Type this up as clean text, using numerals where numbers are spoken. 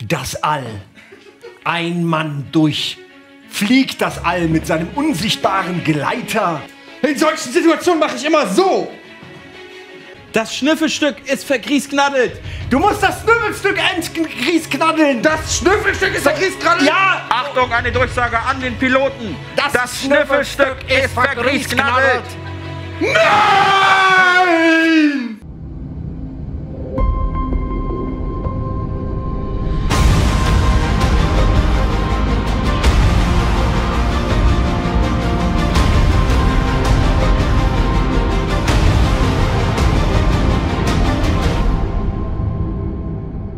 das All. Ein Mann durchfliegt das All mit seinem unsichtbaren Gleiter. In solchen Situationen mache ich immer so. Das Schnüffelstück ist vergrießknaddelt. Du musst das Schnüffelstück entgrießknaddeln. Das Schnüffelstück ist vergrießknaddelt? Ja! Achtung, eine Durchsage an den Piloten. Das Schnüffelstück ist vergrießknaddelt. Nein!